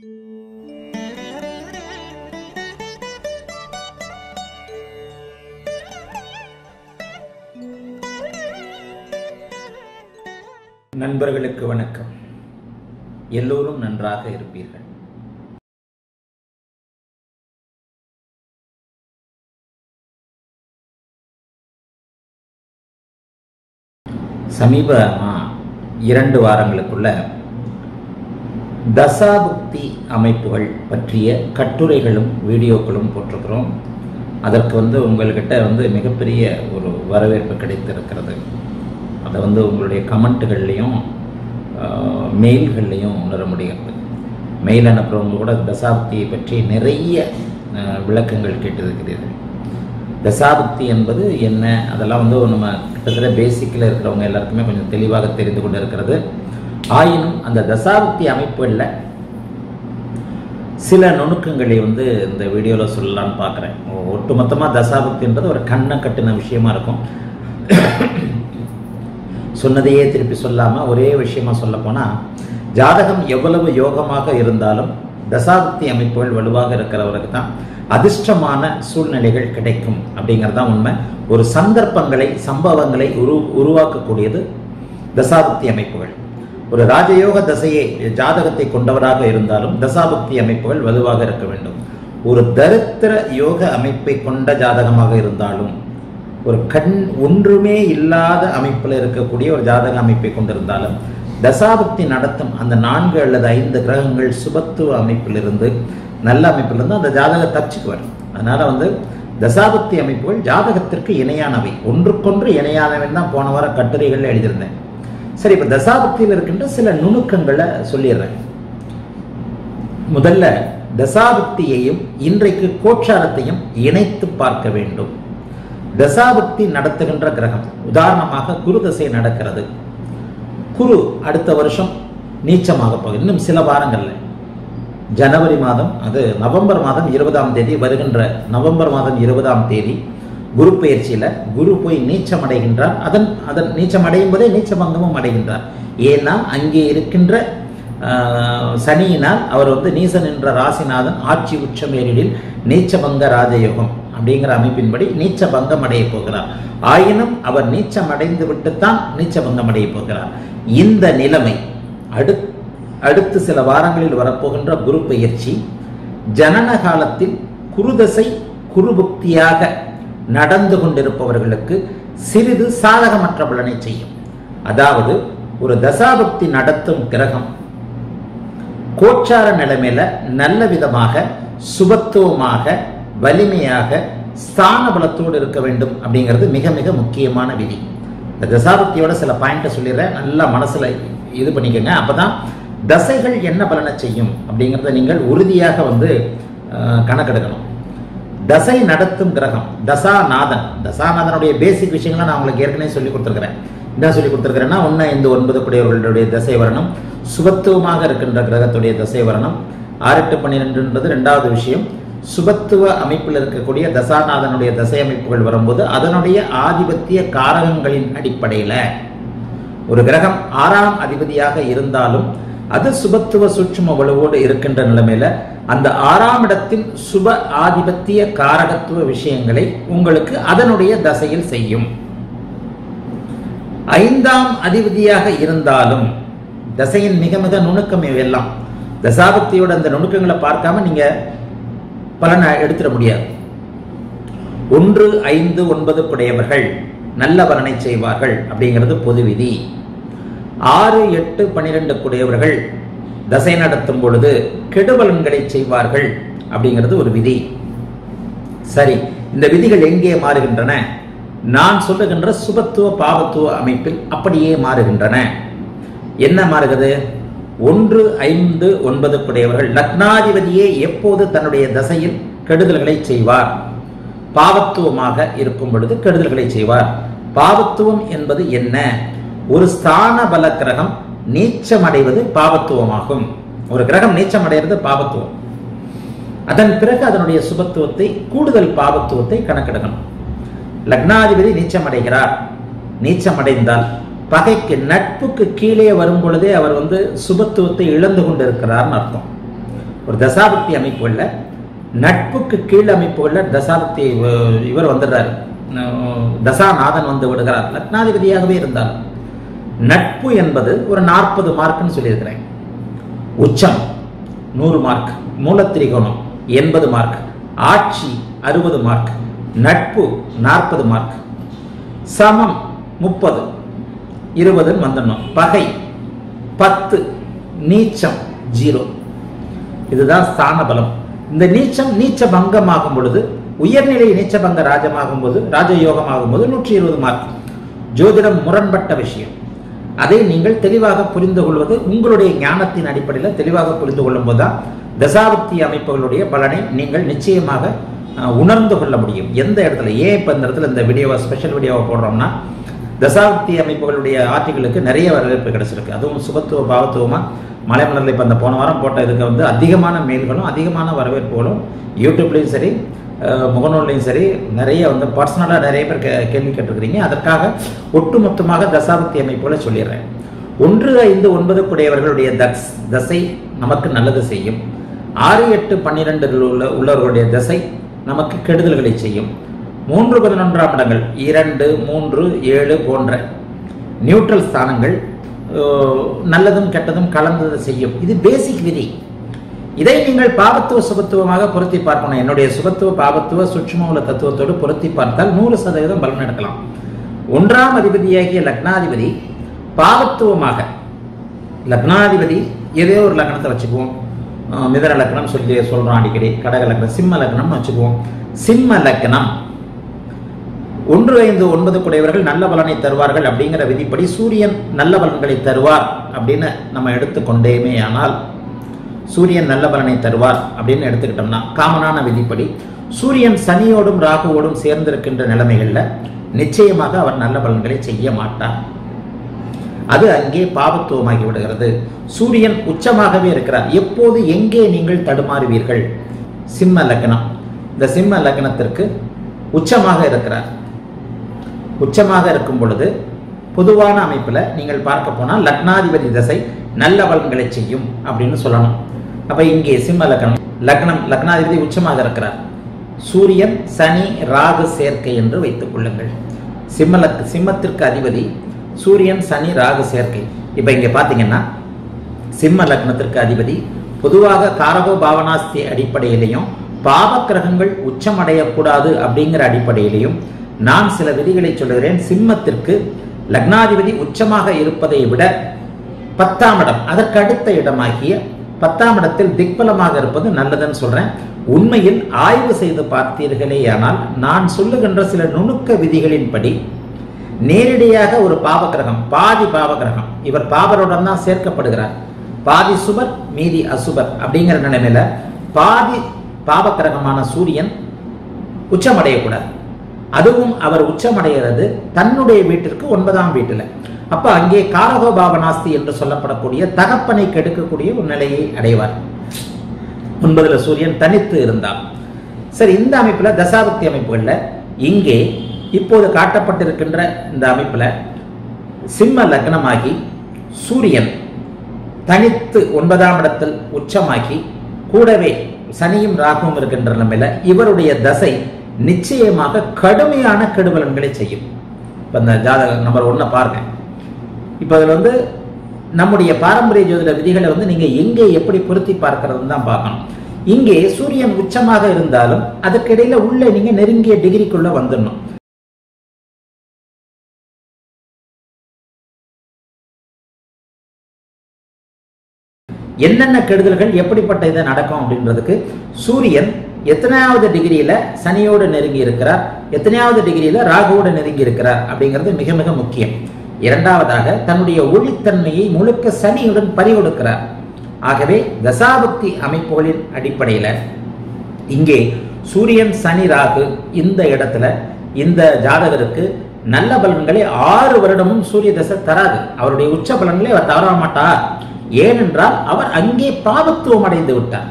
நண்பர்களுக்கு வணக்கம். எல்லோரும் நன்றாக இருப்பீர்கள். சமீபமா 2 வாரங்களுக்குள்ள தசாபுக்தி அமைப்புகள் பற்றிய கட்டுரைகளும் வீடியோக்களும் போட்டிருக்கிறோம். அதற்கு உங்கள்கிட்ட மிகப்பெரிய ஒரு வரவேற்பு கிடைத்திருக்கிறது. அதை உங்களுடைய கமெண்ட்டுகள்லையும் மெயில்கள்லையும் உணர முடிகிறது. மெயில் அனுப்புகிறவங்க கூட தசாபுக்தியை பற்றி நிறைய விளக்கங்கள் கேட்டிருக்கிறீர்கள். தசாபுக்தி என்பது என்ன, அதெல்லாம் நம்ம கிட்டத்தட்ட பேசிக்கில் இருக்கிறவங்க எல்லாருக்குமே கொஞ்சம் தெளிவாக தெரிந்து கொண்டு இருக்கிறது. ஆயினும் அந்த தசாபுக்தி அமைப்புகளில் சில நுணுக்கங்களை இந்த வீடியோவில் சொல்லலான்னு பார்க்குறேன். ஒட்டுமொத்தமாக தசாபுக்தின்றது ஒரு கண்ணை கட்டின விஷயமா இருக்கும். சொன்னதையே திருப்பி சொல்லாமல் ஒரே விஷயமா சொல்ல போனால், ஜாதகம் எவ்வளவு யோகமாக இருந்தாலும் தசாபுக்தி அமைப்புகள் வலுவாக இருக்கிறவருக்கு தான் அதிர்ஷ்டமான சூழ்நிலைகள் கிடைக்கும் அப்படிங்கிறது தான் உண்மை. ஒரு சந்தர்ப்பங்களை சம்பவங்களை உருவாக்கக்கூடியது தசாபுக்தி அமைப்புகள். ஒரு ராஜயோக தசையை ஜாதகத்தை கொண்டவராக இருந்தாலும் தசாபுக்தி அமைப்புகள் வலுவாக இருக்க வேண்டும். ஒரு தரித்திர யோக அமைப்பை கொண்ட ஜாதகமாக இருந்தாலும், ஒரு ஒன்றுமே இல்லாத அமைப்பில் இருக்கக்கூடிய ஒரு ஜாதக அமைப்பை கொண்டிருந்தாலும் தசாபுக்தி நடத்தும் அந்த 4 அல்லது 5 கிரகங்கள் சுபத்துவ அமைப்பிலிருந்து நல்ல அமைப்பிலிருந்து அந்த ஜாதக தச்சுக்குவார். அதனால தசாபுக்தி அமைப்புகள் ஜாதகத்திற்கு இணையானவை, ஒன்றுக்கொன்று இணையானவை தான் போன வார கட்டுரைகள் எழுதியிருந்தேன். சரி, இப்போ தசாபுக்தியில் இருக்கின்ற சில நுணுக்கங்களை சொல்லிடுறேன். முதல்ல தசாபுக்தியையும் இன்றைக்கு கோச்சாரத்தையும் இணைத்து பார்க்க வேண்டும். தசாபுக்தி நடத்துகின்ற கிரகம், உதாரணமாக குரு தசை நடக்கிறது. குரு அடுத்த வருஷம் நீச்சமாக போகுது. இன்னும் சில வாரங்கள்ல ஜனவரி மாதம், அது நவம்பர் மாதம் 20ஆம் தேதி, வருகின்ற நவம்பர் மாதம் 20ஆம் தேதி குரு பயிற்சியில குரு போய் நீச்சம் அடைகின்றார். அதன் நீச்சம் அடையும் போதே நீச்சபங்கமும் அடைகின்றார். ஏன்னா அங்கே இருக்கின்ற சனியினால் அவர் நீசன் என்ற ராசிநாதன் ஆட்சி உச்சம் ஏறிடில் நீச்சபங்க ராஜயோகம் அப்படிங்கிற அமைப்பின்படி நீச்ச பங்கம் அடைய போகிறார். ஆயினும் அவர் நீச்சம் அடைந்து விட்டுத்தான் நீச்ச பங்கம் அடைய போகிறார். இந்த நிலைமை அடுத்து சில வாரங்களில் வரப்போகின்ற குரு பயிற்சி ஜனன காலத்தில் குருதசை குருபுக்தியாக நடந்து கொண்டிருப்பவர்களுக்கு சிறிது சாதகமற்ற பலனை செய்யும். அதாவது ஒரு தசாபுக்தி நடத்தும் கிரகம் கோச்சார நிலைமையில நல்ல விதமாக சுபத்துவமாக வலிமையாக ஸ்தான பலத்தோடு இருக்க வேண்டும் அப்படிங்கிறது மிக மிக முக்கியமான விதி. இந்த தசாபுக்தியோட சில பாயிண்ட்டை சொல்லிடுறேன், நல்லா மனசுல இது பண்ணிக்கோங்க. அப்பதான் தசைகள் என்ன பலனை செய்யும் அப்படிங்கிறத நீங்கள் உறுதியாக கணக்கெடுக்கணும். தசை நடத்தும் கிரகம் தசாநாதன். தசாநாதனுடைய பேசிக் விஷயங்களை நான் உங்களுக்கு ஏற்கனவே சொல்லி கொடுத்துருக்கிறேன். என்ன சொல்லி கொடுத்துருக்கிறேன்னா, 1, 5, 9 கூடியவர்களுடைய தசை வரணும், சுபத்துவமாக இருக்கின்ற கிரகத்துடைய தசை வரணும். 6, 8, 12 2வது விஷயம். சுபத்துவ அமைப்பில் இருக்கக்கூடிய தசாநாதனுடைய தசை அமைப்புகள் வரும்போது அதனுடைய ஆதிபத்திய காரகங்களின் அடிப்படையில் ஒரு கிரகம் 6ஆம் அதிபதியாக இருந்தாலும் அது சுபத்துவ சூட்சும வலுவோடு இருக்கின்ற நிலைமையில அந்த 6ஆம் இடத்தின் சுப ஆதிபத்திய காரகத்துவ விஷயங்களை உங்களுக்கு அதனுடைய தசையில் செய்யும். 5ஆம் அதிபதியாக இருந்தாலும் தசையின் மிக மிக நுணுக்கம் இவையெல்லாம். தசாபக்தியோட அந்த நுணுக்கங்களை பார்க்காம நீங்க பலனை எடுத்துட முடியாது. 1, 5, 9 குடையவர்கள் நல்ல பலனை செய்வார்கள் அப்படிங்கிறது பொது விதி. 6, 8, 12 குடையவர்கள் தசை நடத்தும் பொழுது கெடுபலன்களை செய்வார்கள் அப்படிங்கிறது ஒரு விதி. சரி, இந்த விதிகள் எங்கே மாறுகின்றன? நான் சொல்லுகின்ற சுபத்துவ பாவத்துவ அமைப்பில் அப்படியே மாறுகின்றன. என்ன மாறுகிறது? 1, 5, 9 குடையவர்கள் லக்னாதிபதியே எப்போது தன்னுடைய தசையில் கெடுதல்களை செய்வார்? பாவத்துவமாக இருக்கும் பொழுது கெடுதல்களை செய்வார். பாவத்துவம் என்பது என்ன? ஒரு ஸ்தான பல கிரகம் நீச்சம் அடைவது பாவத்துவமாகும். ஒரு கிரகம் நீச்சம் அடைகிறது பாவத்துவம். அதன் பிறகு அதனுடைய சுபத்துவத்தை, கூடுதல் பாவத்துவத்தை கணக்கெடுக்கணும். லக்னாதிபதி நீச்சம் அடைகிறார். நீச்சம் அடைந்தால் பகைக்கு நட்புக்கு கீழே வரும் பொழுதே அவர் சுபத்துவத்தை இழந்து கொண்டிருக்கிறார்னு அர்த்தம். ஒரு தசாபக்தி அமைப்புகளில் நட்புக்கு கீழ் அமைப்புகளில் தசாபக்தி இவர் வந்துடுறார், தசாநாதன் வந்து விடுகிறார். லக்னாதிபதியாகவே இருந்தார். நட்பு என்பது ஒரு 40 மார்க்னு சொல்லியிருக்கிறேன். உச்சம் 100 மார்க், மூலத்திரிகோணம் 80 மார்க், ஆட்சி 60 மார்க், நட்பு 40 மார்க், சமம் 30, 20 வந்துடணும், பகை 10, நீச்சம் 0. இதுதான் ஸ்தான பலம். இந்த நீச்சம் நீச்ச பங்கமாகும் பொழுது, உயர்நிலை நீச்ச பங்க ராஜமாகும் போது, ராஜயோகமாகும் போது 120 மார்க். ஜோதிடம் முரண்பட்ட விஷயம். அதை நீங்கள் தெளிவாக புரிந்து கொள்வது உங்களுடைய ஞானத்தின் அடிப்படையில் தெளிவாக புரிந்து கொள்ளும் போதுதான் தசாபக்தி அமைப்புகளுடைய பலனை நீங்கள் நிச்சயமாக உணர்ந்து கொள்ள முடியும். எந்த இடத்துல ஏன் இப்போ இந்த இடத்துல இந்த வீடியோவை ஸ்பெஷல் வீடியோவை போடுறோம்னா, தசாபக்தி அமைப்புகளுடைய ஆர்டிகளுக்கு நிறைய வரவேற்பு கிடைச்சிருக்கு. அதுவும் சுபத்துவ பாவத்துவமாக மலைமலரில் இப்போ அந்த போன வாரம் போட்ட இதுக்கு வந்து அதிகமான மெயில்களும் அதிகமான வரவேற்புகளும் யூடியூப்லேயும் சரி முகநூல்லையும் சரி நிறைய வந்து பர்சனலாக நிறைய பேர் கேள்வி கேட்டிருக்கிறீங்க. அதற்காக ஒட்டுமொத்தமாக தசாபக்தி அமைப்புகளை சொல்லிடுறேன். 1, 5, 9 கூடியவர்களுடைய தசை நமக்கு நல்லது செய்யும். 6, 8, 12 உள்ளவர்களுடைய தசை நமக்கு கெடுதல்களை செய்யும். 3, 11ஆம் இடங்கள் 2, 3, 7 போன்ற நியூட்ரல் ஸ்தானங்கள் நல்லதும் கெட்டதும் கலந்தது செய்யும். இது பேசிக் விதி. இதை நீங்கள் பாவத்துவ சுபத்துவமாக பொருத்தி பார்க்கணும். என்னுடைய சுபத்துவ பாவத்துவ சூட்சும தத்துவத்தோடு பொருத்தி பார்த்தால் 100% பலன் எடுக்கலாம். 1ஆம் அதிபதியாகிய லக்னாதிபதி பாவத்துவமாக, லக்னாதிபதி ஏதோ ஒரு லக்னத்தை வச்சுக்குவோம், மிதன லக்னம் சொல்றோம் அடிக்கடி, கடக லக்னம், சிம்ம லக்னம் வச்சுக்குவோம். சிம்ம லக்னம் 1, 5, 9 கூடியவர்கள் நல்ல பலனை தருவார்கள் அப்படிங்கிற விதிப்படி சூரியன் நல்ல பலன்களை தருவார் அப்படின்னு நம்ம எடுத்துக்கொண்டேமே. ஆனால் சூரியன் நல்ல பலனை தருவார் அப்படின்னு எடுத்துக்கிட்டோம்னா காமனான விதிப்படி சூரியன் சனியோடும் ராகுவோடும் சேர்ந்திருக்கின்ற நிலைமைகளில் நிச்சயமாக அவர் நல்ல பலன்களை செய்ய மாட்டார். அது அங்கே பாவத்துவமாகி விடுகிறது. சூரியன் உச்சமாகவே இருக்கிறார். எப்போது எங்கே நீங்கள் தடுமாறுவீர்கள்? சிம்ம லக்னம். இந்த சிம்ம லக்னத்திற்கு உச்சமாக இருக்கிறார். உச்சமாக இருக்கும் பொழுது பொதுவான அமைப்பில் நீங்கள் பார்க்க போனால் லக்னாதிபதி தசை நல்ல பலன்களை செய்யும் அப்படின்னு சொல்லணும். அப்ப இங்கே சிம்ம லக்னாதிபதி உச்சமாக இருக்கிறார். சூரியன் சனி ராகு சேர்க்கை என்று வைத்துக் கொள்ளுங்கள். சிம்மத்திற்கு அதிபதி சூரியன் சனி ராகு சேர்க்கை. இப்ப இங்க பாத்தீங்கன்னா சிம்ம லக்னத்திற்கு அதிபதி பொதுவாக காரகோ பாவனாஸ்தி அடிப்படையிலையும் பாவ கிரகங்கள் உச்சமடையக்கூடாது அப்படிங்கிற அடிப்படையிலையும் நான் சில விதிகளை சொல்லுகிறேன். சிம்மத்திற்கு லக்னாதிபதி உச்சமாக இருப்பதை விட 10ஆம் இடம், அதற்கு அடுத்த இடமாகிய 10ஆம் இடத்தில் திக்பலமாக இருப்பது நல்லதுன்னு சொல்றேன். உண்மையில் ஆய்வு செய்து பார்த்தீர்களேயானால் நான் சொல்லுகின்ற சில நுணுக்க விதிகளின்படி நேரடியாக ஒரு பாவகிரகம், பாதி பாவகிரகம், இவர் பாவருடன் தான் சேர்க்கப்படுகிறார். பாதி சுபர் மீதி அசுபர் அப்படிங்கிற நிலைமையில பாதி பாவகிரகமான சூரியன் உச்சமடையக்கூடாது. அதுவும் அவர் உச்சமடைகிறது தன்னுடைய வீட்டிற்கு 9ஆம் வீட்டில். அப்ப அங்கே காரகோ பாவனாஸ்தி என்று சொல்லப்படக்கூடிய தகப்பனை கெடுக்கக்கூடிய ஒரு நிலையை அடைவார். 9ல் சூரியன் தனித்து இருந்தார். சரி, இந்த அமைப்புல தசாபக்தி அமைப்புகள்ல இங்கே இப்போது காட்டப்பட்டிருக்கின்ற இந்த அமைப்புல சிம்ம லக்னமாகி சூரியன் தனித்து 9ஆம் இடத்தில் உச்சமாகி கூடவே சனியும் ராகுவும் இருக்கின்ற நிலைமையில இவருடைய தசை நிச்சயமாக கடுமையான கெடுபலன்களை செய்யும். இப்ப இந்த ஜாதக நம்பர் 1 பாருங்க. இப்ப அதுல வந்து நம்முடைய பாரம்பரிய ஜோதிட விதிகளை வந்து நீங்க எங்கே எப்படி பொருத்தி பார்க்கறதுன்னு தான் பார்க்கணும். இங்கே சூரியன் உச்சமாக இருந்தாலும் அதுக்கிடையில உள்ள நீங்க நெருங்கிய டிகிரிக்குள்ள வந்துடணும். என்னென்ன கெடுதல்கள் எப்படிப்பட்ட இதை நடக்கும் அப்படின்றதுக்கு சூரியன் எத்தனையாவது டிகிரியில சனியோடு நெருங்கி இருக்கிறார், எத்தனையாவது டிகிரியில ராகுவோடு நெருங்கி இருக்கிறார் அப்படிங்கிறது மிக மிக முக்கியம். இரண்டாவதாக தன்னுடைய ஒளித்தன்மையை முழுக்க சனியுடன் பறிகொடுக்கிறார். ஆகவே தசாபக்தி அமைப்புகளின் அடிப்படையில இங்கே சூரியன் சனி ராகு இந்த இடத்துல இந்த ஜாதகருக்கு நல்ல பலன்களை 6 வருடமும் சூரிய தசை தராது. அவருடைய உச்ச பலன்களை அவர் தவற மாட்டார். ஏனென்றால் அவர் அங்கே பாவத்துவம் அடைந்து விட்டார்.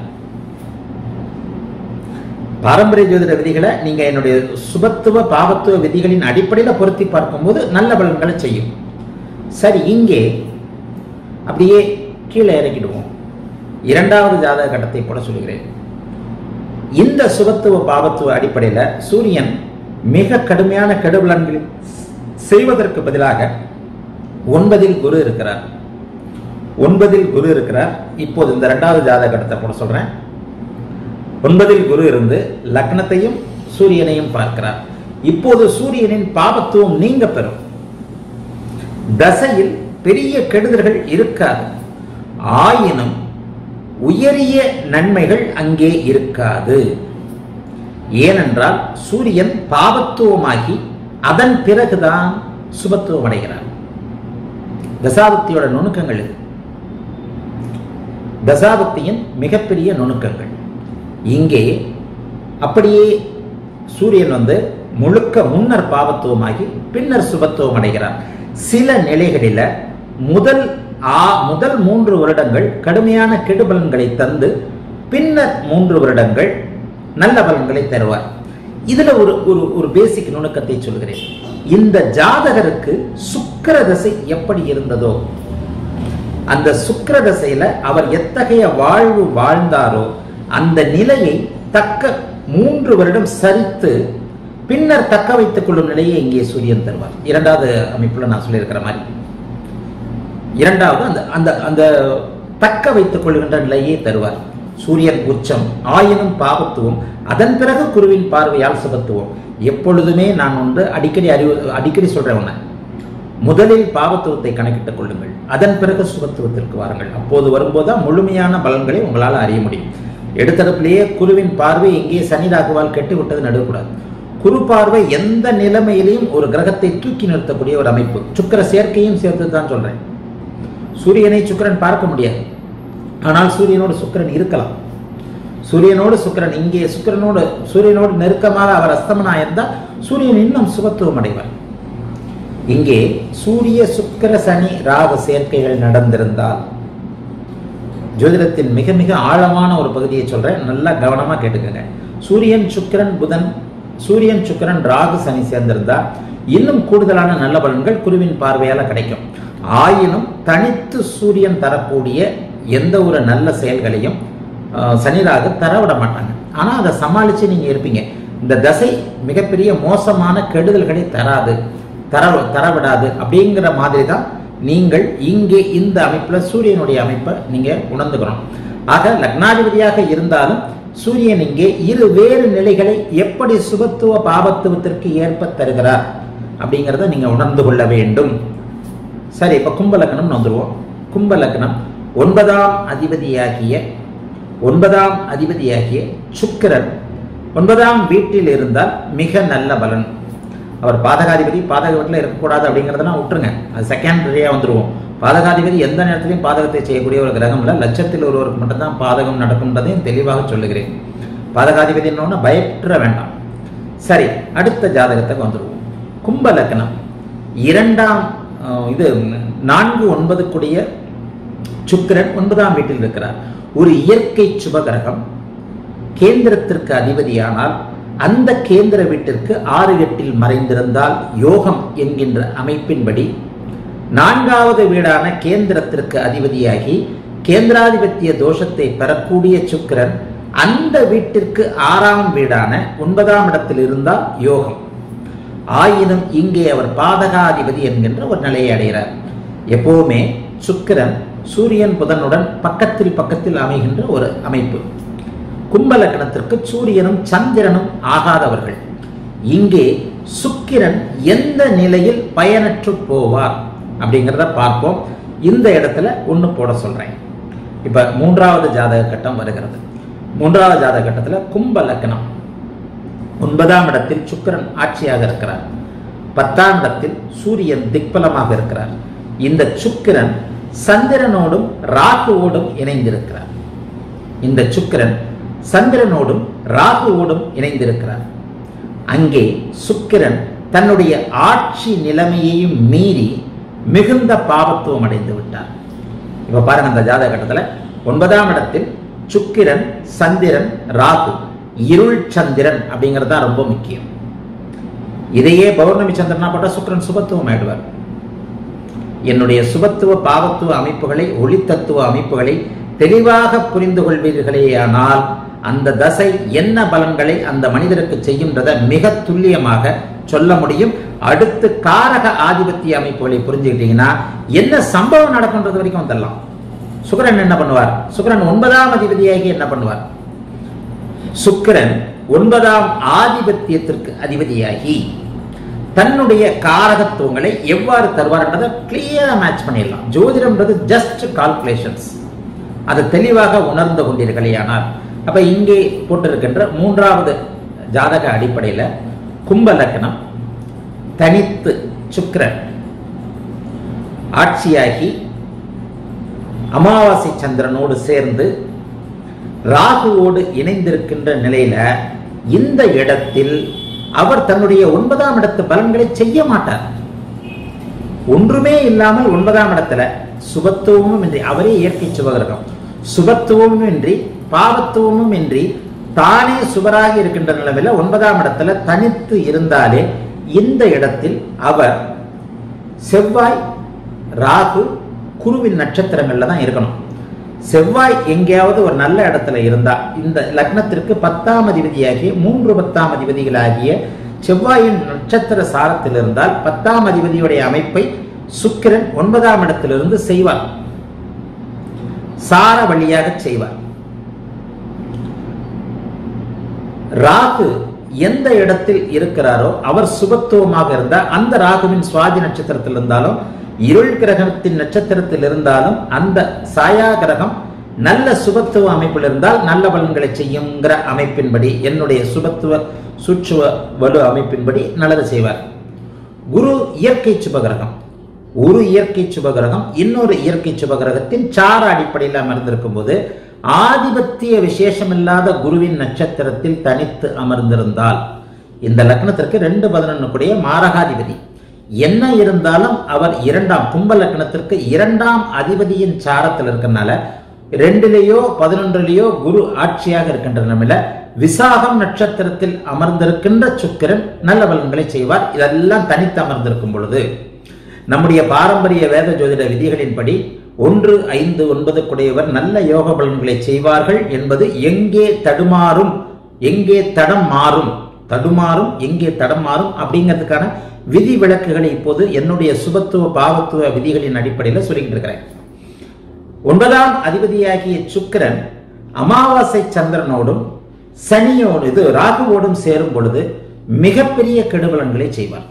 பாரம்பரிய ஜோதிட விதிகளை நீங்க என்னுடைய சுபத்துவ பாவத்துவ விதிகளின் அடிப்படையில் பொருத்தி பார்க்கும்போது நல்ல பலன்களை செய்யும். சரி, இங்கே அப்படியே கீழே இறக்கிடுவோம். இரண்டாவது ஜாதக கட்டத்தை போட சொல்கிறேன். இந்த சுபத்துவ பாவத்துவ அடிப்படையில் சூரியன் மிக கடுமையான கெடுபலன்களை செய்வதற்கு பதிலாக 9ல் குரு இருக்கிறார். 9ல் குரு இருக்கிறார். இப்போது இந்த இரண்டாவது ஜாதக கட்டத்தை போட சொல்றேன். 9ல் குரு இருந்து லக்னத்தையும் சூரியனையும் பார்க்கிறார். இப்போது சூரியனின் பாவத்துவம் நீங்க பெறும். தசையில் பெரிய கெடுதல்கள் இருக்காது. ஆயினும் உயரிய நன்மைகள் அங்கே இருக்காது. ஏனென்றால் சூரியன் பாவத்துவமாகி அதன் பிறகுதான் சுபத்துவம் அடைகிறார். தசாபக்தியோட நுணுக்கங்கள் இது. தசாபக்தியின் மிகப்பெரிய நுணுக்கங்கள் இங்கே. அப்படியே சூரியன் முழுக்க முன்னர் பாவத்துவமாகி பின்னர் சுபத்துவம் அடைகிறார். சில நிலைகளில் முதல் 3 வருடங்கள் கடுமையான கெடுபலன்களை தந்து பின்னர் 3 வருடங்கள் நல்ல பலன்களை தருவார். இதுல ஒரு பேசிக் நுணுக்கத்தை சொல்கிறேன். இந்த ஜாதகருக்கு சுக்கிர தசை எப்படி இருந்ததோ, அந்த சுக்கிர தசையில அவர் எத்தகைய வாழ்வு வாழ்ந்தாரோ அந்த நிலையை தக்க 3 வருடம் சரித்து பின்னர் தக்க வைத்துக் கொள்ளும் நிலையை இங்கே சூரியன் தருவார். இரண்டாவது அமைப்புல நான் சொல்லியிருக்கிற மாதிரி இரண்டாவது அந்த தக்க வைத்துக் கொள்கின்ற நிலையை தருவார். சூரியன் உச்சம், ஆயினும் பாவத்துவம், அதன் பிறகு குருவின் பார்வையால் சுபத்துவம். எப்பொழுதுமே நான் அடிக்கடி சொல்றேன், முதலில் பாவத்துவத்தை கணக்கிட்டுக் கொள்ளுங்கள், அதன் பிறகு சுபத்துவத்திற்கு வாருங்கள். அப்போது வரும்போதுதான் முழுமையான பலன்களை உங்களால் அறிய முடியும். எடுத்தடப்பிலேயே குருவின் பார்வை இங்கே சனி ராகுவால் கெட்டு விட்டது நடுக்கூடாது. குரு பார்வை எந்த நிலைமையிலையும் ஒரு கிரகத்தை தூக்கி நிறுத்தக்கூடிய ஒரு அமைப்பு. சுக்கிர சேர்க்கையும் சேர்த்து தான் சொல்றேன். சூரியனை சுக்கிரன் பார்க்க முடியாது, ஆனால் சூரியனோடு சுக்கிரன் இருக்கலாம். சூரியனோடு சுக்கிரன் இங்கே சூரியனோடு நெருக்கமாக அவர் அஸ்தமனா இருந்தால் சூரியன் இன்னும் சுபத்துவம் அடைவார். இங்கே சூரிய சுக்கிர சனி ராகு சேர்க்கைகள் நடந்திருந்தால், ஜோதிடத்தின் மிக மிக ஆழமான ஒரு பகுதியை சொல்றேன், நல்லா கவனமா கேட்டுக்கங்க. சூரியன் சுக்கிரன் ராகு சனி சேர்ந்திருந்தா இன்னும் கூடுதலான நல்ல பலன்கள் குருவின் பார்வையால கிடைக்கும். ஆயினும் தனித்து சூரியன் தரக்கூடிய எந்த ஒரு நல்ல செயல்களையும் சனி ராகு தரவிட மாட்டாங்க. ஆனா அதை சமாளிச்சு நீங்க இருப்பீங்க. இந்த தசை மிகப்பெரிய மோசமான கெடுதல்களை தரவிடாது. அப்படிங்கிற மாதிரி தான் நீங்கள் இங்கே இந்த அமைப்புல சூரியனுடைய அமைப்பை நீங்க உணர்ந்துக்கணும். ஆக லக்னாதிபதியாக இருந்தாலும் சூரியன் இங்கே வேறு நிலைகளை எப்படி சுபத்துவ பாவத்துவத்திற்கு ஏற்ப தருகிறார் அப்படிங்கிறத நீங்க உணர்ந்து கொள்ள வேண்டும். சரி, இப்ப கும்ப லக்னம் வந்துருவோம். கும்ப லக்னம் 9ஆம் அதிபதியாகிய சுக்கிரன் 9ஆம் வீட்டில் இருந்தால் மிக நல்ல பலன். அவர் பாதகாதிபதி, பாதக வீட்டில் இருக்கக்கூடாது அப்படிங்கிறதெல்லாம் விட்டுருங்க, அது செகண்டரியா வந்துருவோம். பாதகாதிபதி எந்த நேரத்திலையும் பாதகத்தை செய்யக்கூடிய ஒரு கிரகம் இல்லை. லட்சத்தில் ஒருவருக்கு மட்டும்தான் பாதகம் நடக்கும்ன்றதையும் தெளிவாக சொல்லுகிறேன். பாதகாதிபதி என்னொன்னு பயப்பட வேண்டாம். சரி, அடுத்த ஜாதகத்துக்கு வந்துருவோம். கும்ப லக்னம் 4 கூடிய சுக்கிரன் 9ஆம் வீட்டில் இருக்கிறார். ஒரு இயற்கை சுப கிரகம் கேந்திரத்திற்கு அதிபதியானால் அந்த கேந்திர வீட்டிற்கு 6 8 மறைந்திருந்தால் யோகம் என்கின்ற அமைப்பின்படி 4வது வீடான கேந்திரத்திற்கு அதிபதியாகி கேந்திராதிபத்திய தோஷத்தை பெறக்கூடிய சுக்கிரன் அந்த வீட்டிற்கு 6ஆம் வீடான 9ஆம் இடத்தில் இருந்தால் யோகம். ஆயினும் இங்கே அவர் பாதகாதிபதி என்கின்ற ஒரு நிலையை அடைகிறார். எப்பவுமே சுக்கிரன் சூரியன் புதனுடன் பக்கத்தில் அமைகின்ற ஒரு அமைப்பு. கும்ப லக்னத்திற்கு சூரியனும் சந்திரனும் ஆகாதவர்கள். இங்கே சுக்கிரன் எந்த நிலையில் பயனற்று போவார் அப்படிங்கிறத பார்ப்போம். இந்த இடத்துல ஒன்று போட சொல்றேன். இப்ப 3வது ஜாதக கட்டம் வருகிறது. 3வது ஜாதக கட்டத்தில் கும்ப லக்னம் 9ஆம் இடத்தில் சுக்கிரன் ஆட்சியாக இருக்கிறார். 10ஆம் இடத்தில் சூரியன் திக்பலமாக இருக்கிறார். இந்த சுக்கிரன் சந்திரனோடும் ராகுவோடும் இணைந்திருக்கிறார். இந்த சுக்கிரன் சந்திரனோடும் ராகுவோடும் இணைந்திருக்கிறார். அங்கே சுக்கிரன் தன்னுடைய ஆட்சி நிலைமையையும் மீறி மிகுந்த பாவத்துவம் அடைந்து விட்டார். இப்ப பாருங்க, அந்த ஜாதக கட்டத்தில் 9ஆம் இடத்தில் சுக்கிரன், சந்திரன், ராகு, இருள் சந்திரன் அப்படிங்கிறது தான் ரொம்ப முக்கியம். இதையே பௌர்ணமி சந்திரனா போட்டா சுக்கிரன் சுபத்துவம் ஆயிடுவார். என்னுடைய சுபத்துவ பாவத்துவ அமைப்புகளை, ஒளி தத்துவ அமைப்புகளை தெளிவாக புரிந்து கொள்வீர்களேயானால் அந்த தசை என்ன பலன்களை அந்த மனிதருக்கு செய்கின்றதை மிக துல்லியமாக சொல்ல முடியும். அடுத்து காரக ஆதிபத்திய அமைப்புகளை புரிஞ்சுக்கிட்டீங்கன்னா என்ன சம்பவம் நடக்கின்றது வரைக்கும் வந்துடலாம். சுக்கிரன் என்ன பண்ணுவார்? சுக்கிரன் 9ஆம் அதிபதியாகி என்ன பண்ணுவார்? சுக்கிரன் 9ஆம் ஆதிபத்தியத்திற்கு அதிபதியாகி தன்னுடைய காரகத்துவங்களை எவ்வாறு தருவார் என்றதை கிளியரா மேட்ச் பண்ணிடலாம். ஜோதிடம்ன்றது ஜஸ்ட் கால்குலேஷன்ஸ். அதை தெளிவாக உணர்ந்து கொண்டீர்களேயானால் அப்ப இங்கே போட்டிருக்கின்ற 3வது ஜாதக அடிப்படையில் கும்ப லக்னம் தனித்து சுக்கிரன் ஆட்சியாகி அமாவாசை சந்திரனோடு சேர்ந்து ராகுவோடு இணைந்திருக்கின்ற நிலையில இந்த இடத்தில் அவர் தன்னுடைய 9ஆம் இடத்து பலன்களை செய்ய மாட்டார். ஒன்றுமே இல்லாமல் 9ஆம் இடத்துல சுபத்துவமும் இன்றி, அவரே இயற்கை சுபகிரகம், சுபத்துவமும் இன்றி பாவத்துவமும் இன்றி தானே சுபராக இருக்கின்ற நிலைமையில 9ஆம் இடத்துல தனித்து இருந்தாலே இந்த இடத்தில் அவர் செவ்வாய் ராகு குருவின் நட்சத்திரங்கள்ல தான் இருக்கணும். செவ்வாய் எங்கேயாவது ஒரு நல்ல இடத்துல இருந்தா இந்த லக்னத்திற்கு 10ஆம் அதிபதியாகிய 3 10ஆம் அதிபதிகளாகிய செவ்வாயின் நட்சத்திர சாரத்தில் இருந்தால் 10ஆம் அதிபதியுடைய அமைப்பை சுக்கிரன் 9ஆம் இடத்திலிருந்து செய்வார், சார வழியாக செய்வார். ராகு எந்த இடத்தில் இருக்கிறாரோ அவர் சுபத்துவமாக இருந்தால் அந்த ராகுவின் சுவாதி நட்சத்திரத்தில் இருந்தாலும் இருள் கிரகத்தின் நட்சத்திரத்தில் இருந்தாலும் அந்த சாயா கிரகம் நல்ல சுபத்துவ அமைப்பில் இருந்தால் நல்ல பலன்களை செய்யுங்கிற அமைப்பின்படி என்னுடைய சுபத்துவ சுற்றுவ வலு அமைப்பின்படி நல்லது செய்வார். குரு இயற்கை சுபகிரகம், ஒரு இயற்கை சுபகிரகம் இன்னொரு இயற்கை சுபகிரகத்தின் சார அடிப்படையில் அமர்ந்திருக்கும் போது ஆதிபத்திய விசேஷமில்லாத குருவின் நட்சத்திரத்தில் தனித்து அமர்ந்திருந்தால் இந்த லக்னத்திற்கு 2-11 கூடிய மாரகாதிபதி என்ன இருந்தாலும் அவர் 2ஆம் கும்ப லக்னத்திற்கு 2ஆம் அதிபதியின் சாரத்தில் இருக்கிறனால 2லேயோ 11லேயோ குரு ஆட்சியாக இருக்கின்ற நிலையில விசாகம் நட்சத்திரத்தில் அமர்ந்திருக்கின்ற சுக்கிரன் நல்ல பலன்களை செய்வார். இதெல்லாம் தனித்து அமர்ந்திருக்கும் பொழுது நம்முடைய பாரம்பரிய வேத ஜோதிட விதிகளின்படி 1, 5, 9 கூடியவர் நல்ல யோக பலன்களை செய்வார்கள் என்பது எங்கே தடுமாறும் எங்கே தடம் மாறும் எங்கே தடம் மாறும் அப்படிங்கிறதுக்கான விதி விளக்குகளை இப்போது என்னுடைய சுபத்துவ பாவத்துவ விதிகளின் அடிப்படையில் சொல்லிட்டு இருக்கிறேன். 9ஆம் அதிபதியாகிய சுக்கிரன் அமாவாசை சந்திரனோடும் சனியோடு ராகுவோடும் சேரும் பொழுது மிகப்பெரிய கெடுபலன்களை செய்வார்.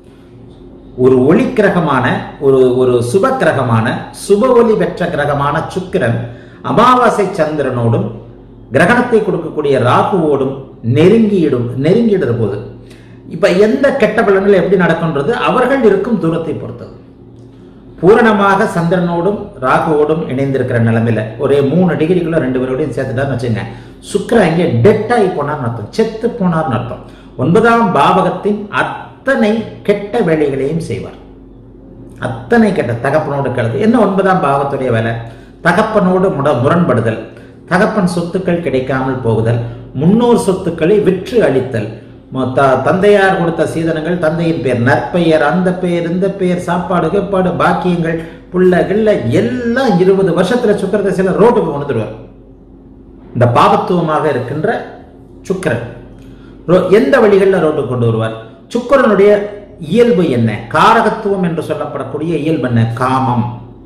ஒரு ஒளி கிரகமான ஒரு சுப கிரகமான சுப ஒளி பெற்ற கிரகமான சுக்கிரன் அமாவாசை சந்திரனோடும் கிரகணத்தை கொடுக்கக்கூடிய ராகுவோடும் நெருங்கிடுற போது இப்ப எந்த கெட்ட பலன்கள் எப்படி நடக்கும்ன்றது அவர்கள் இருக்கும் தூரத்தை பொறுத்தது. பூரணமாக சந்திரனோடும் ராகுவோடும் இணைந்திருக்கிற நிலைமையில ஒரே 3 டிகிரிக்குள்ள 2 பேரோடையும் சேர்த்துட்டான்னு வச்சுங்க, சுக்கிரன் இங்கே டெட் ஆகி போனார்னு அர்த்தம், செத்து போனார்னு அர்த்தம். 9ஆம் பாவகத்தின் அத்தனை கெட்ட வேலைகளையும் செய்வார். அத்தனை கெட்ட தகப்பனோடு கலந்து என்ன 9ஆம் பாவத்துடைய வேலை? தகப்பனோடு முரண்படுதல், தகப்பன் சொத்துக்கள் கிடைக்காமல் போகுதல், முன்னோர் சொத்துக்களை விற்று அளித்தல், தந்தையார் கொடுத்த சீதனங்கள் தந்தையின் பேர், நற்பெயர், அந்த பெயர், இந்த பெயர், சாப்பாடு கேப்பாடு, பாக்கியங்கள், புள்ள கிள்ள எல்லாம் 20 வருஷத்துல சுக்கிர திசையில ரோட்டுக்கு கொண்டுடுவார். இந்த பாவத்துவமாக இருக்கின்ற சுக்கிரன் எந்த வழிகளில் ரோட்டுக்கு கொண்டு வருவார்? சுக்கிரனுடைய இயல்பு என்ன? காரகத்துவம் என்று சொல்லப்படக்கூடிய இயல்பு என்ன? காமம்.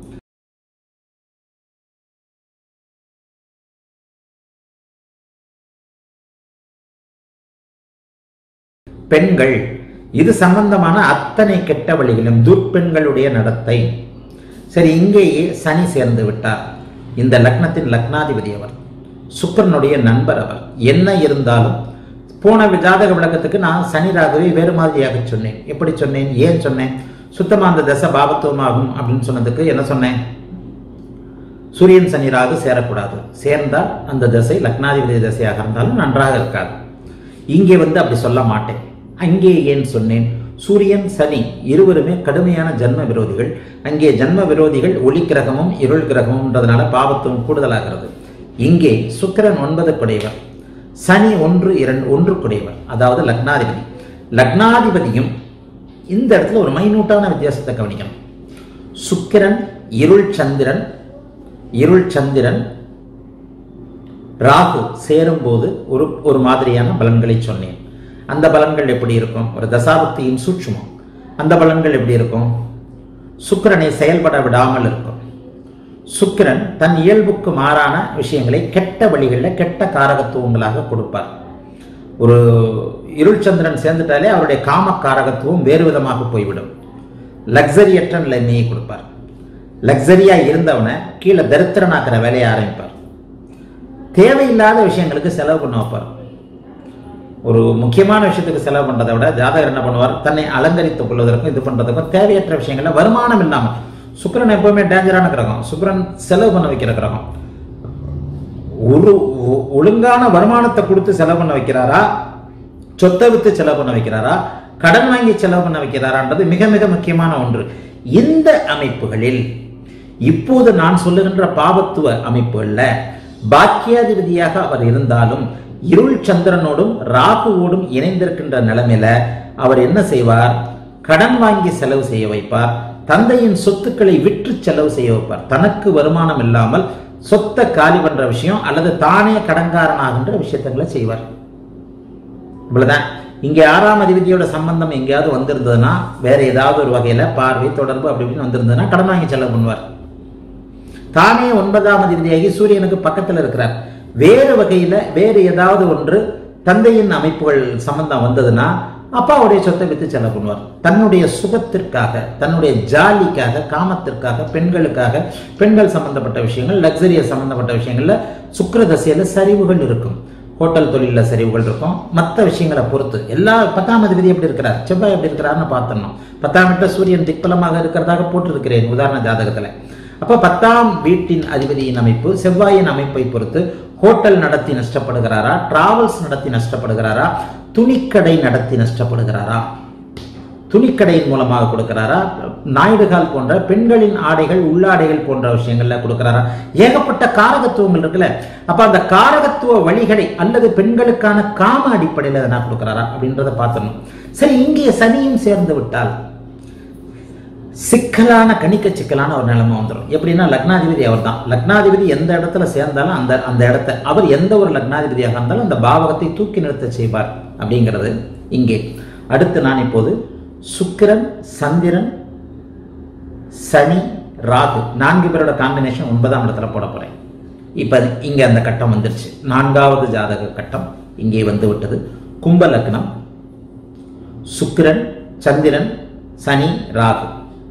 பெண்கள், இது சம்பந்தமான அத்தனை கெட்ட வழிகளும் துர்பெண்களுடைய நடத்தை. சரி, இங்கேயே சனி சேர்ந்து விட்டார். இந்த லக்னத்தின் லக்னாதிபதி அவர், சுக்கிரனுடைய நண்பர் அவர். என்ன இருந்தாலும் போன ஜாதக விளக்கத்துக்கு நான் சனி ராகுவை வேறு மாதிரியாக சொன்னேன். எப்படி சொன்னேன்? ஏன் சொன்னேன்? சுத்தமா அந்த தசை பாவத்துவமாகும் அப்படின்னு சொன்னதுக்கு என்ன சொன்னேன்? சூரியன் சனி ராகு சேரக்கூடாது, சேர்ந்தால் அந்த தசை லக்னாதிபதி தசையாக இருந்தாலும் நன்றாக இருக்காது. இங்கே அப்படி சொல்ல மாட்டேன். அங்கே ஏன் சொன்னேன்? சூரியன் சனி இருவருமே கடுமையான ஜன்ம விரோதிகள். அங்கே ஜன்ம விரோதிகள் ஒளி கிரகமும் இருள் கிரகமும்ன்றதுனால பாவத்துவம் கூடுதலாகிறது. இங்கே சுக்கிரன் 9 குடையவர், சனி 1 குடையவர், அதாவது லக்னாதிபதி. லக்னாதிபதியும் இந்த இடத்துல ஒரு மைனூட்டான வித்தியாசத்தை கவனிக்கணும். சுக்கிரன் இருள் சந்திரன் ராகு சேரும் போது ஒரு மாதிரியான பலன்களை சொன்னேன். அந்த பலன்கள் எப்படி இருக்கும்? ஒரு தசாபக்தியின் சூட்சுமம். அந்த பலன்கள் எப்படி இருக்கும்? சுக்கிரனை செயல்பட விடாமல் இருக்கும். சுக்கிரன் தன் இயல்புக்கு மாறான விஷயங்களை கெட்ட வழிகளில் கெட்ட காரகத்துவங்களாக கொடுப்பார். ஒரு இருள் சந்திரன் சேர்ந்துட்டாலே அவருடைய காம காரகத்துவம் வேறு விதமாக போய்விடும். லக்ஸரியற்ற நிலைமையை கொடுப்பார். லக்ஸரியா இருந்தவனை கீழே தரித்திரனாக்கிற வேலையை ஆரம்பிப்பார். தேவையில்லாத விஷயங்களுக்கு செலவு பண்ண வைப்பார். ஒரு முக்கியமான விஷயத்துக்கு செலவு பண்றதை விட ஜாதகர் என்ன பண்ணுவார்? தன்னை அலங்கரித்துக் கொள்வதற்கும் இது பண்றதுக்கும் தேவையற்ற விஷயங்கள்ல வருமானம் இல்லாமல். சுக்கிரன் எப்பவுமே டேஞ்சரான கிரகம். சுக்கிரன் செலவு பண்ண வைக்கிற கிரகம். ஒரு ஒழுங்கான வருமானத்தை கொடுத்து செலவு பண்ண வைக்கிறாரா, சொத்தை வித்து செலவு பண்ண வைக்கிறாரா, கடன் வாங்கி செலவு பண்ண வைக்கிறாரான்றது மிக மிக முக்கியமான ஒன்று. இந்த அமைப்புகளில் இப்போது நான் சொல்லுகின்ற பாவத்துவ அமைப்புகள்ல பாக்கியாதிபதியாக அவர் இருந்தாலும் இருள் சந்திரனோடும் ராகுவோடும் இணைந்திருக்கின்ற நிலைமையில அவர் என்ன செய்வார்? கடன் வாங்கி செலவு செய்ய வைப்பார். தந்தையின் சொத்துக்களை விற்று செலவு செய்ய வைப்பார். தனக்கு வருமானம் இல்லாமல் சொத்தை காலி பண்ற விஷயம் அல்லது தானே கடன்காரனாகின்ற விஷயத்தங்களை செய்வார். இவ்வளவுதான். இங்க 6ஆம் அதிபதியோட சம்பந்தம் எங்கேயாவது வந்திருந்ததுன்னா, வேற ஏதாவது ஒரு வகையில பார்வை தொடர்பு அப்படி இப்படின்னு வந்திருந்ததுன்னா கடன் வாங்கி செலவு பண்ணுவார். தானே 9ஆம் அதிபதியாகி சூரியனுக்கு பக்கத்தில் இருக்கிறார். வேறு வகையில வேறு ஏதாவது ஒன்று தந்தையின் அமைப்புகள் சம்பந்தம் வந்ததுன்னா அப்பாவுடைய சொத்தை வித்து செலவு பண்ணுவார். தன்னுடைய சுகத்திற்காக, தன்னுடைய ஜாலிக்காக, காமத்திற்காக, பெண்களுக்காக, பெண்கள் சம்பந்தப்பட்ட விஷயங்கள், லக்ஸரிய சம்பந்தப்பட்ட விஷயங்கள்ல சுக்கிர தசையில சரிவுகள் இருக்கும். ஹோட்டல் தொழில சரிவுகள் இருக்கும். மற்ற விஷயங்களை பொறுத்து எல்லா 10ஆம் அதிபதி எப்படி இருக்கிறார், செவ்வாய் எப்படி இருக்கிறார்னு பார்த்துடணும். 10ஆம் வீட்டில் சூரியன் திக்பலமாக இருக்கிறதாக போட்டிருக்கிறேன் உதாரண ஜாதகத்துல. அப்ப 10ஆம் வீட்டின் அதிபதியின் அமைப்பு செவ்வாயின் அமைப்பை பொறுத்து ஹோட்டல் நடத்தி நஷ்டப்படுகிறாரா, டிராவல்ஸ் நடத்தி நஷ்டப்படுகிறாரா, துணிக்கடை நடத்தி நஷ்டப்படுகிறாரா, துணிக்கடையின் மூலமாக கொடுக்கிறாரா, நாயுடுகால் போன்ற பெண்களின் ஆடைகள் உள்ளாடைகள் போன்ற விஷயங்கள்ல கொடுக்கிறாரா, ஏகப்பட்ட காரகத்துவங்கள் இருக்குல்ல. அப்ப அந்த காரகத்துவ வழிகளை அல்லது பெண்களுக்கான காம அடிப்படையில் எதனா கொடுக்கிறாரா அப்படின்றத பார்த்துடணும். சரி, இங்கே சனியும் சேர்ந்து விட்டால் சிக்கலான கணிக்க சிக்கலான ஒரு நிலைமை வந்துடும். எப்படின்னா லக்னாதிபதி அவர் தான். லக்னாதிபதி எந்த இடத்துல சேர்ந்தாலும் அந்த இடத்த அவர் எந்த ஒரு லக்னாதிபதியாக இருந்தாலும் அந்த பாவகத்தை தூக்கி நிறுத்த செய்வார் அப்படிங்கிறது இங்கே. அடுத்து நான் இப்போது சுக்கிரன், சந்திரன், சனி, ராகு 4 பேரோட காம்பினேஷன் 9ஆம் இடத்துல போட போறேன். இப்ப இங்க அந்த கட்டம் வந்துருச்சு. 4வது ஜாதக கட்டம் இங்கே வந்து விட்டது. கும்ப லக்னம், சுக்கிரன், சந்திரன், சனி, ராகு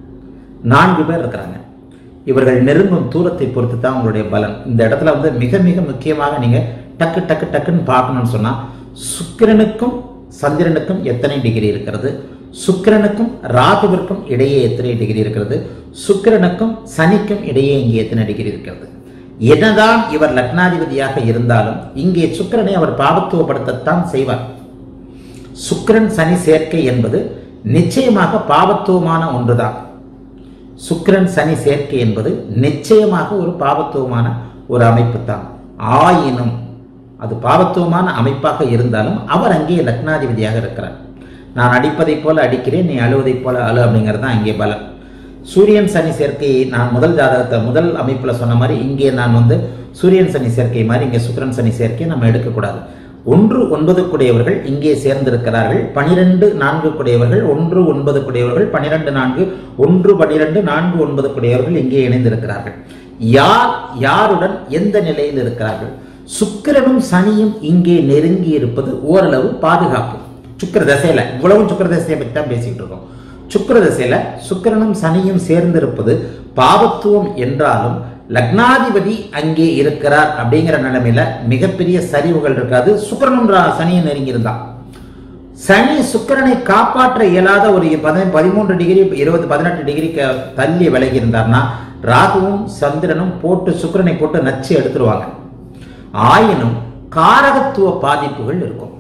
4 பேர் இருக்கிறாங்க. இவர்கள் நெருங்கும் தூரத்தை பொறுத்து தான் உங்களுடைய பலன். இந்த இடத்துல வந்து மிக மிக முக்கியமாக நீங்க டக்கு டக்கு டக்குன்னு பார்க்கணும்னு சொன்னா, சுக்கிரனுக்கும் சந்திரனுக்கும் எத்தனை டிகிரி இருக்கிறது, சுக்கிரனுக்கும் ராகுவிற்கும் இடையே எத்தனை டிகிரி இருக்கிறது, சுக்கிரனுக்கும் சனிக்கும் இடையே இங்கே எத்தனை டிகிரி இருக்கிறது. என்னதான் இவர் லக்னாதிபதியாக இருந்தாலும் இங்கே சுக்கிரனை அவர் பாவத்துவப்படுத்தத்தான் செய்வார். சுக்கிரன் சனி சேர்க்கை என்பது நிச்சயமாக பாவத்துவமான ஒன்றுதான். சுக்கிரன் சனி சேர்க்கை என்பது நிச்சயமாக ஒரு பாவத்துவமான ஒரு அமைப்பு தான். ஆயினும் அது பாவத்துவமான அமைப்பாக இருந்தாலும் அவர் அங்கே லக்னாதிபதியாக இருக்கிறார். நான் அடிப்பதை போல அடிக்கிறேன், நீ அழுவதை போல அழு அப்படிங்கிறது தான் அங்கே பலம். சூரியன் சனி சேர்க்கையை நான் முதல் ஜாதகத்தை முதல் அமைப்புல சொன்ன மாதிரி இங்கே நான் வந்து சூரியன் சனி சேர்க்கை மாதிரி இங்கே சுக்கிரன் சனி சேர்க்கையை நம்ம எடுக்கக்கூடாது. 1 9 கூடையவர்கள் இங்கே சேர்ந்திருக்கிறார்கள். 12 4 கூடையவர்கள், 1 9 கூடையவர்கள், 12 4 1 12 4 9 கூடையவர்கள் இங்கே இணைந்திருக்கிறார்கள். யார் யாருடன் எந்த நிலையில் இருக்கிறார்கள்? சுக்கிரனும் சனியும் இங்கே நெருங்கி இருப்பது ஓரளவு பாதுகாப்பு. சுக்கிர தசையில இவ்வளவும் சுக்கிர தசையை பற்றி தான் பேசிட்டு இருக்கோம். சுக்கிர தசையில சுக்கிரனும் சனியும் சேர்ந்திருப்பது பாவத்துவம் என்றாலும் லக்னாதிபதி அங்கே இருக்கிறார் அப்படிங்கிற நிலைமையில மிகப்பெரிய சரிவுகள் இருக்காது. சுக்கிரனும் சனியை நெருங்கி இருந்தான். சனி சுக்கிரனை காப்பாற்ற இயலாத ஒரு 13 டிகிரி 20 18 டிகிரி தள்ளி விலகி இருந்தார்னா ராகுவும் சந்திரனும் போட்டு சுக்கிரனை போட்டு நச்சு எடுத்துருவாங்க. ஆயினும் காரகத்துவ பாதிப்புகள் இருக்கும்.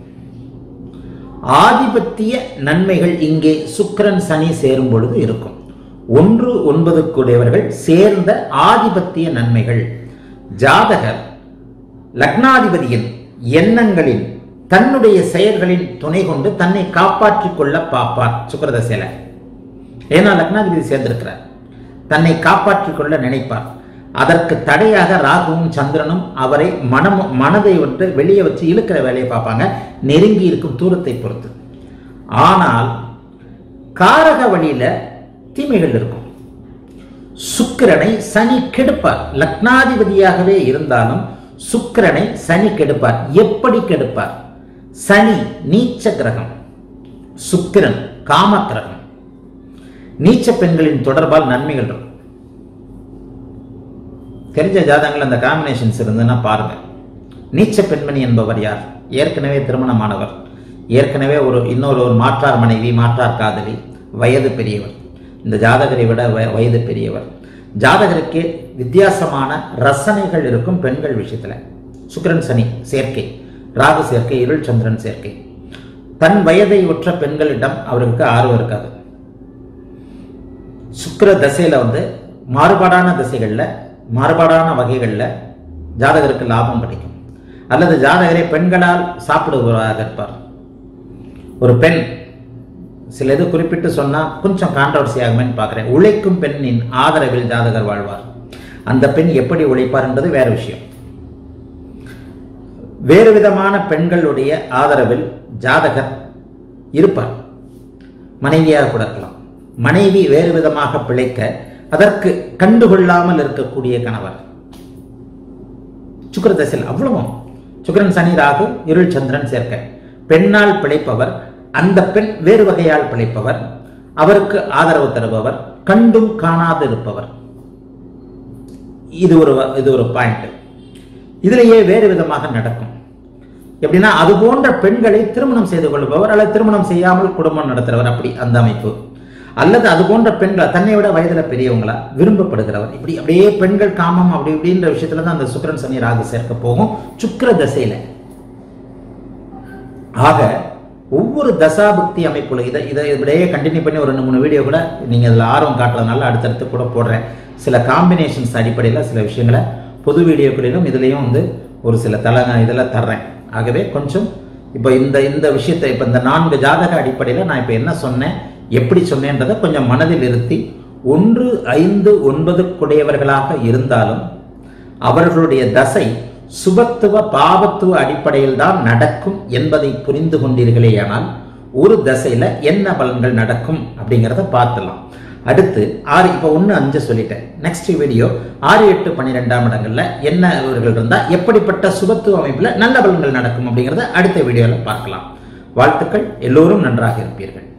ஆதிபத்திய நன்மைகள் இங்கே சுக்கிரன் சனி சேரும் பொழுது இருக்கும். 1 9 கூடியவர்கள் சேர்ந்த ஆதிபத்திய நன்மைகள். ஜாதகர் லக்னாதிபதியின் எண்ணங்களின் தன்னுடைய செயல்களின் துணை கொண்டு தன்னை காப்பாற்றிக் கொள்ள பார்ப்பார் சுக்கிரதசையில. ஏன்னா லக்னாதிபதி சேர்ந்திருக்கிறார், தன்னை காப்பாற்றிக் கொள்ள நினைப்பார். அதற்கு தடையாக ராகுவும் சந்திரனும் அவரை மனதை விட்டு வெளியே வச்சு இழுக்கிற வேலையை பார்ப்பாங்க, நெருங்கி இருக்கும் தூரத்தை பொறுத்து. ஆனால் காரக வழியில தீமைகள் இருக்கும். சுக்கிரனை சனி கெடுப்பார். லக்னாதிபதியாகவே இருந்தாலும் சுக்கிரனை சனி கெடுப்பார். எப்படி கெடுப்பார்? சனி நீச்ச கிரகம், சுக்கிரன் காம கிரகம். நீச்ச பெண்களின் தொடர்பால் நன்மைகள் இருக்கும். தெரிஞ்ச ஜாதகங்கள் அந்த காம்பினேஷன்ஸ் இருந்ததுன்னா பாருங்க. நீச்ச பெண்மணி என்பவர் யார்? ஏற்கனவே திருமணமானவர், ஏற்கனவே இன்னொரு மாற்றார் மனைவி, மாற்றார் காதலி, வயது பெரியவர், இந்த ஜாதகரை விட வயது பெரியவர். ஜாதகருக்கே வித்தியாசமான ரசனைகள் இருக்கும் பெண்கள் விஷயத்துல. சுக்கிரன் சனி சேர்க்கை, ராகு சேர்க்கை, இருள் சந்திரன் சேர்க்கை. தன் வயதை ஒற்ற பெண்களிடம் அவருக்கு ஆர்வம் இருக்காது. சுக்கிர தசையில மாறுபாடான திசைகள்ல, மாறுபாடான வகைகள்ல ஜாதகருக்கு லாபம் கிடைக்கும். அல்லது ஜாதகரை பெண்களால் சாப்பிடுவதாக இருப்பார். ஒரு பெண் சில இது குறிப்பிட்டு சொன்னா கொஞ்சம் கான்ட்ரவர்சி ஆகுமேன்னு பார்க்கிறேன். உழைக்கும் பெண்ணின் ஆதரவில் ஜாதகர் வாழ்வார். அந்த பெண் எப்படி உழைப்பார் என்பது வேற விஷயம். வேறு விதமான பெண்களுடைய ஆதரவில் ஜாதகர் இருப்பார். மனைவியாக கூட இருக்கலாம். மனைவி வேறு விதமாக பிழைக்க அதற்கு கண்டுகொள்ளாமல் இருக்கக்கூடிய கணவர். சுக்கிர தசையில் அவ்வளவும் சுக்கிரன் சனி ராகு இருள் சந்திரன் சேர்க்க. பெண்ணால் பிழைப்பவர், அந்த பெண் வேறு வகையால் பிழைப்பவர், அவருக்கு ஆதரவு தருபவர், கண்டும் காணாது இருப்பவர். இது ஒரு பாயிண்ட். இதிலேயே வேறு விதமாக நடக்கும். எப்படின்னா அது போன்ற பெண்களை திருமணம் செய்து கொள்பவர் அல்லது திருமணம் செய்யாமல் குடும்பம் நடத்துறவர், அப்படி அந்த அமைப்பு. அல்லது அது போன்ற பெண்கள் தன்னை விட வயதுல பெரியவங்களா விரும்பப்படுகிறவர். இப்படி அப்படியே பெண்கள் காமம் அப்படி இப்படின்ற விஷயத்துல தான் அந்த சுக்கிரன் சனி ராகு சேர்க்க போகும் சுக்கிர தசையில. ஆக ஒவ்வொரு தசாபுக்தி அமைப்புல இதை இப்படியே கண்டினியூ பண்ணி ஒரு 2-3 வீடியோ கூட நீங்க இதுல ஆர்வம் காட்டுறதுனால அடுத்தடுத்து கூட போடுறேன். சில காம்பினேஷன்ஸ் அடிப்படையில் சில விஷயங்களை பொது வீடியோக்களிலும் இதுலயும் ஒரு சில இதெல்லாம் தர்றேன். ஆகவே கொஞ்சம் இப்போ இந்த விஷயத்தை இப்போ இந்த 4 ஜாதக அடிப்படையில் நான் இப்போ என்ன சொன்னேன், எப்படி சொன்னேன்றதை கொஞ்சம் மனதில் இருத்தி 1, 5, 9 குடையவர்களாக இருந்தாலும் அவர்களுடைய தசை சுபத்துவ பாவத்துவ அடிப்படையில் தான் நடக்கும் என்பதை புரிந்து கொண்டீர்களேயானால் ஒரு தசையில என்ன பலன்கள் நடக்கும் அப்படிங்கிறத பார்த்துலாம். அடுத்து 6 இப்போ 1, 5 சொல்லிட்டேன். நெக்ஸ்ட் வீடியோ 6, 8, 12ஆம் இடங்கள்ல என்ன இவர்கள் இருந்தா எப்படிப்பட்ட சுபத்துவ அமைப்புல நல்ல பலன்கள் நடக்கும் அப்படிங்கிறத அடுத்த வீடியோல பார்க்கலாம். வாழ்த்துக்கள். எல்லோரும் நன்றாக இருப்பீர்கள்.